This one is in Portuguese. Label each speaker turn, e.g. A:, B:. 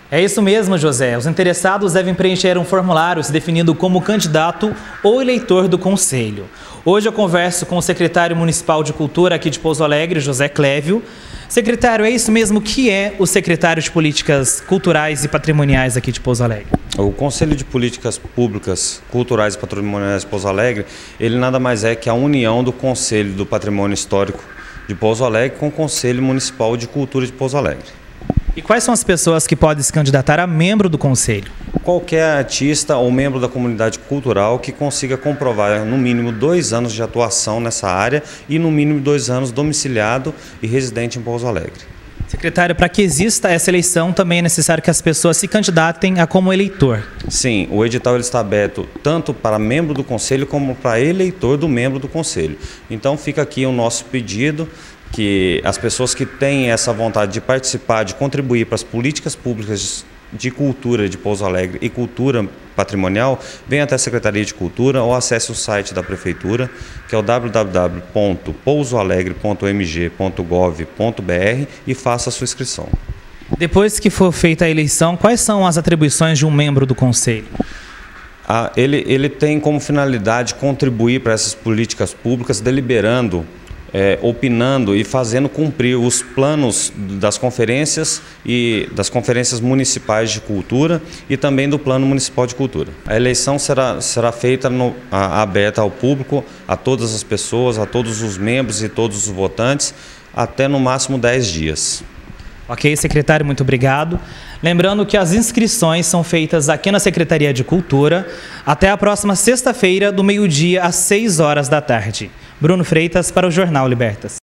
A: É isso mesmo, José. Os interessados devem preencher um formulário se definindo como candidato ou eleitor do Conselho. Hoje eu converso com o secretário municipal de Cultura aqui de Pouso Alegre, José Clévio. Secretário, é isso mesmo que é o secretário de Políticas Culturais e Patrimoniais aqui de Pouso Alegre?
B: O Conselho de Políticas Públicas, Culturais e Patrimoniais de Pouso Alegre, ele nada mais é que a união do Conselho do Patrimônio Histórico de Pouso Alegre com o Conselho Municipal de Cultura de Pouso Alegre.
A: E quais são as pessoas que podem se candidatar a membro do Conselho?
B: Qualquer artista ou membro da comunidade cultural que consiga comprovar no mínimo 2 anos de atuação nessa área e no mínimo 2 anos domiciliado e residente em Pouso Alegre.
A: Secretário, para que exista essa eleição, também é necessário que as pessoas se candidatem a como eleitor.
B: Sim, o edital ele está aberto tanto para membro do Conselho como para eleitor do membro do Conselho. Então fica aqui o nosso pedido que as pessoas que têm essa vontade de participar, de contribuir para as políticas públicas de cultura de Pouso Alegre e cultura patrimonial, venham até a Secretaria de Cultura ou acesse o site da Prefeitura, que é o www.pousoalegre.mg.gov.br e faça a sua inscrição.
A: Depois que for feita a eleição, quais são as atribuições de um membro do Conselho?
B: Ele tem como finalidade contribuir para essas políticas públicas, deliberando, opinando e fazendo cumprir os planos das conferências e das conferências municipais de cultura e também do Plano Municipal de Cultura. A eleição será feita aberta ao público, a todas as pessoas, a todos os membros e todos os votantes, até no máximo 10 dias.
A: Ok, secretário, muito obrigado. Lembrando que as inscrições são feitas aqui na Secretaria de Cultura até a próxima sexta-feira, do meio-dia às 6 horas da tarde. Bruno Freitas para o Jornal Libertas.